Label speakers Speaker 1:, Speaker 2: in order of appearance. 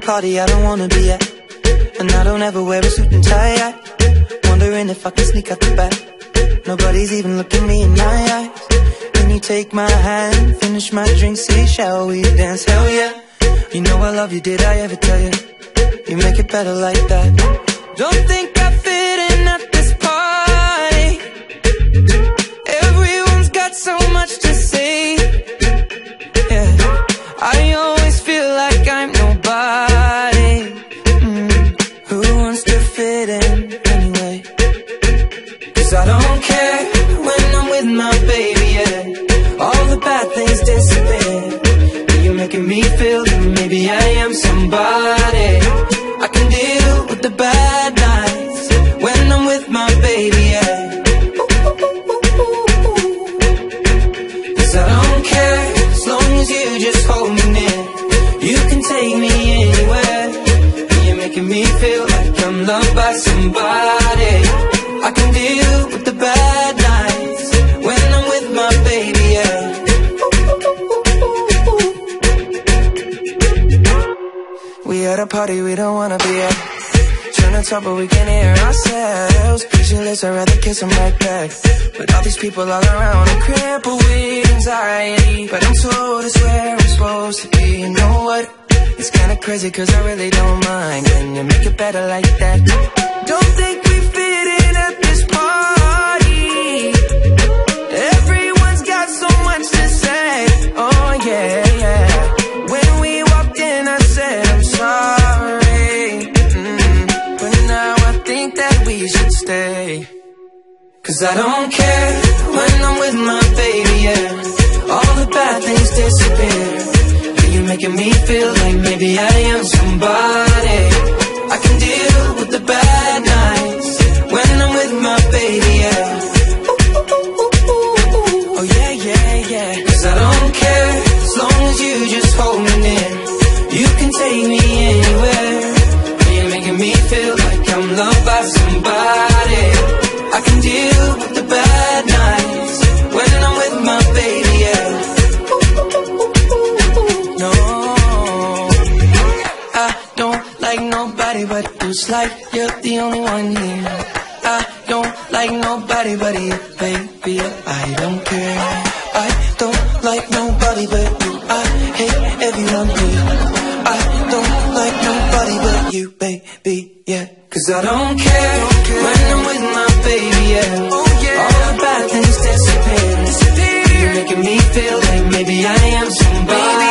Speaker 1: party I don't wanna be at, and I don't ever wear a suit and tie. Wondering if I can sneak out the back. Nobody's even looking me in my eyes. Can you take my hand, finish my drink, say shall we dance? Hell yeah. You know I love you, did I ever tell you? You make it better like that. Don't think I fit in at this party. Everyone's got so much to say. Yeah, I always feel like I'm nobody. Who wants to fit in anyway? 'Cause I don't care when I'm with my baby, yeah. All the bad things disappear. You're making me feel that maybe I am somebody. I can deal with the bad nights when I'm with my baby, yeah. 'Cause I don't care as long as you just hold me near. You can take me anywhere. You're making me feel like I'm loved by somebody. I can deal with the bad nights when I'm with my baby, yeah. We at a party we don't wanna be at. Trying to talk but we can't hear ourselves. Pictureless, I'd rather kiss them right back. But all these people all around, I'm crippled with anxiety. But I'm told it's where I'm supposed to be. You know what? It's kinda crazy 'cause I really don't mind. Can you make it better like that? Don't think we fit in at this party. Everyone's got so much to say. Oh yeah, yeah. When we walked in I said I'm sorry, but now I think that we should stay. 'Cause I don't care when I'm with my baby, yeah. All the bad things disappear. You're making me feel like maybe I am somebody. I can deal with the bad nights when I'm with my baby, yeah. Oh yeah, yeah, yeah. 'Cause I don't care as long as you just hold me near. You can take me anywhere. You're making me feel like I'm loved by somebody. I can deal with the bad nights when I'm with my baby, yeah. No, I don't like nobody but you. It's like you're the only one here. I don't like nobody but you, baby. I don't care. I don't like nobody but you. I hate everyone here. I don't like nobody but you, baby, yeah. 'Cause I don't care when I'm with my baby, yeah. Oh, yeah. All the bad things disappear. You're making me feel like maybe I am somebody.